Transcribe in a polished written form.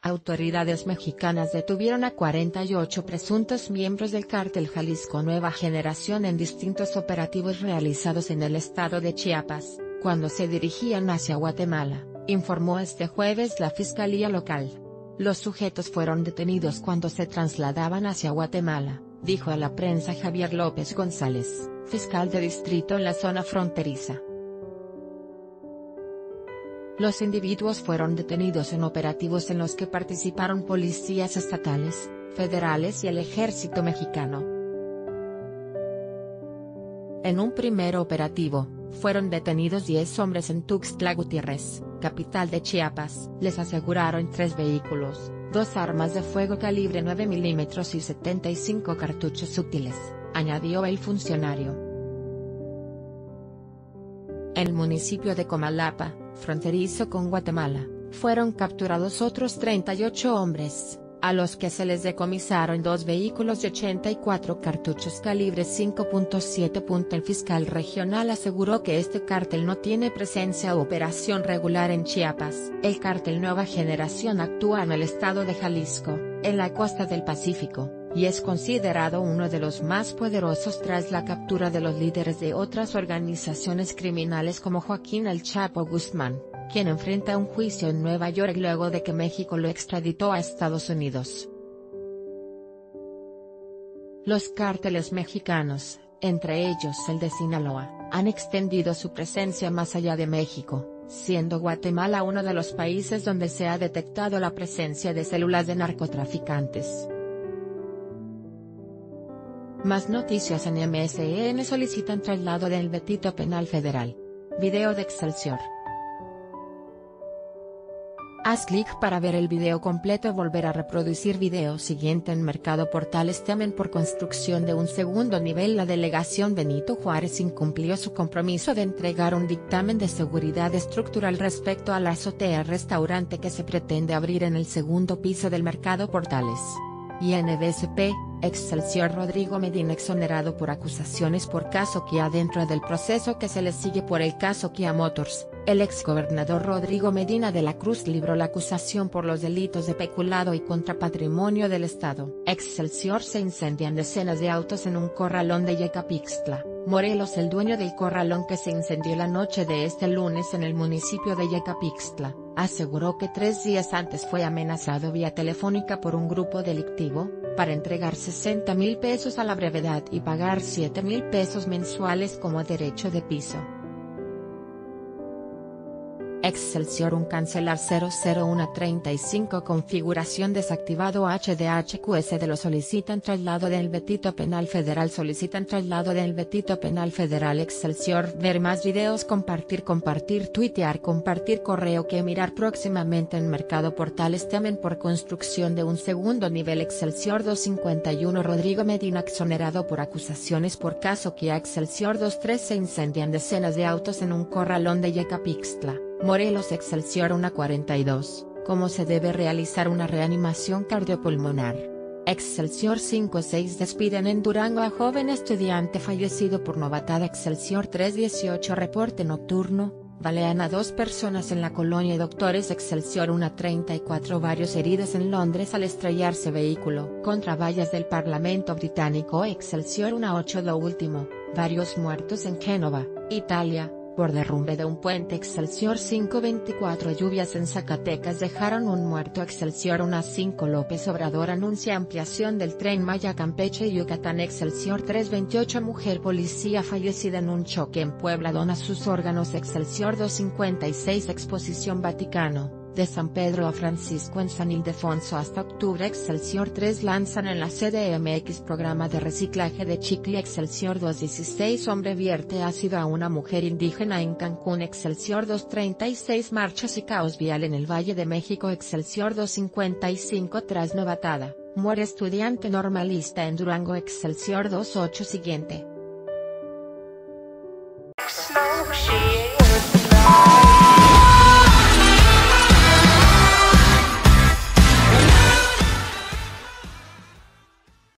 Autoridades mexicanas detuvieron a 48 presuntos miembros del cártel Jalisco Nueva Generación en distintos operativos realizados en el estado de Chiapas, cuando se dirigían hacia Guatemala, informó este jueves la fiscalía local. Los sujetos fueron detenidos cuando se trasladaban hacia Guatemala, dijo a la prensa Javier López González, fiscal de distrito en la zona fronteriza. Los individuos fueron detenidos en operativos en los que participaron policías estatales, federales y el ejército mexicano. En un primer operativo, fueron detenidos 10 hombres en Tuxtla Gutiérrez, capital de Chiapas. Les aseguraron 3 vehículos, 2 armas de fuego calibre 9 milímetros y 75 cartuchos útiles, añadió el funcionario. En el municipio de Comalapa, fronterizo con Guatemala, fueron capturados otros 38 hombres, a los que se les decomisaron 2 vehículos y 84 cartuchos calibre 5.7. El fiscal regional aseguró que este cártel no tiene presencia o operación regular en Chiapas. El cártel Nueva Generación actúa en el estado de Jalisco, en la costa del Pacífico, y es considerado uno de los más poderosos tras la captura de los líderes de otras organizaciones criminales como Joaquín El Chapo Guzmán, quien enfrenta un juicio en Nueva York luego de que México lo extraditó a Estados Unidos. Los cárteles mexicanos, entre ellos el de Sinaloa, han extendido su presencia más allá de México, siendo Guatemala uno de los países donde se ha detectado la presencia de células de narcotraficantes. Más noticias en MSN solicitan traslado del Betito Penal Federal. Video de Excelsior. Haz clic para ver el video completo y volver a reproducir video siguiente. En Mercado Portales temen por construcción de un segundo nivel. La delegación Benito Juárez incumplió su compromiso de entregar un dictamen de seguridad estructural respecto a la azotea restaurante que se pretende abrir en el segundo piso del Mercado Portales. Y NBCP, Excelsior. Rodrigo Medina exonerado por acusaciones por caso Kia. Dentro del proceso que se le sigue por el caso Kia Motors, el exgobernador Rodrigo Medina de la Cruz libró la acusación por los delitos de peculado y contra patrimonio del Estado. Excelsior. Se incendian decenas de autos en un corralón de Yecapixtla, Morelos. El dueño del corralón que se incendió la noche de este lunes en el municipio de Yecapixtla, aseguró que 3 días antes fue amenazado vía telefónica por un grupo delictivo, para entregar 60,000 pesos a la brevedad y pagar 7,000 pesos mensuales como derecho de piso. Excelsior. Un cancelar 00135 configuración desactivado HDHQS de lo solicitan traslado del Betito Penal Federal. Solicitan traslado del Betito Penal Federal. Excelsior. Ver más videos, compartir, tuitear, compartir correo que mirar próximamente en Mercado Portales. Temen por construcción de un segundo nivel. Excelsior. 251 Rodrigo Medina exonerado por acusaciones por caso Kia. Excelsior. 23 Se incendian decenas de autos en un corralón de Yecapixtla, Morelos. Excelsior. 142, cómo se debe realizar una reanimación cardiopulmonar. Excelsior. 5-6 despiden en Durango a joven estudiante fallecido por novatada. Excelsior. 318 reporte nocturno, balean a 2 personas en la colonia Doctores. Excelsior. 1:34 varios heridos en Londres al estrellarse vehículo contra vallas del Parlamento británico. Excelsior. 1:08 Lo último, varios muertos en Génova, Italia, por derrumbe de un puente. Excelsior. 5:24 Lluvias en Zacatecas dejaron un muerto. Excelsior. 1:05 López Obrador anuncia ampliación del Tren Maya Campeche y Yucatán. Excelsior. 3:28 Mujer policía fallecida en un choque en Puebla dona sus órganos. Excelsior. 2:56 Exposición Vaticano, de San Pedro a Francisco en San Ildefonso hasta octubre. Excelsior. 3 lanzan en la CDMX programa de reciclaje de chicle. Excelsior. 2:16 Hombre vierte ácido a una mujer indígena en Cancún. Excelsior. 2:36 Marchas y caos vial en el Valle de México. Excelsior. 2:55 Tras novatada, muere estudiante normalista en Durango. Excelsior. 2:08 Siguiente.